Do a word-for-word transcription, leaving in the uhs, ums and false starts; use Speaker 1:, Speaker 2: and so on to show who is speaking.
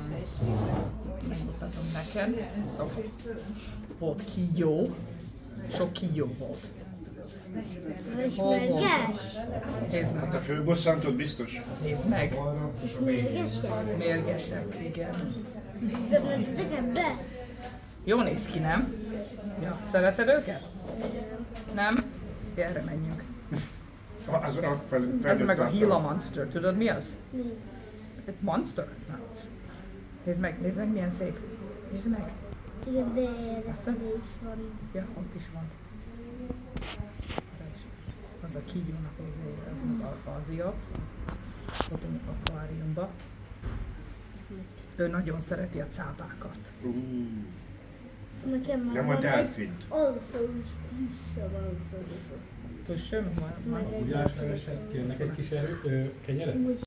Speaker 1: Megmutatom neked. Okay. Volt kígyó. Sok kígyó volt.
Speaker 2: És mérges?
Speaker 1: Nézd meg.
Speaker 3: Hát a főbosszantot biztos?
Speaker 1: Nézd meg.
Speaker 2: És mérgesek?
Speaker 1: Mérgesek, igen.
Speaker 2: Bementetek ebbe?
Speaker 1: Jó néz ki, nem? Ja. Szereted őket? Nem? Erre menjünk.
Speaker 3: Az, a, fel,
Speaker 1: Ez meg a Gila Monster. Tudod mi az?
Speaker 2: Mi?
Speaker 1: It's Monster? No. Nézd meg, nézd meg milyen szép. Nézd meg.
Speaker 2: Igen, de erre is van.
Speaker 1: Ja, ott is van. Az a kígyónak az, az meg az ott. Ott az akváriumban. Ő nagyon szereti a cápákat.
Speaker 3: Uh,
Speaker 2: Nekem már
Speaker 3: nem a
Speaker 2: van
Speaker 3: delfint.
Speaker 2: egy alszorús plüssöm, alszorúsos.
Speaker 1: Plüssöm?
Speaker 2: Meg egy
Speaker 4: Gulyásleveset kérnek egy kis erő, ö, kenyeret?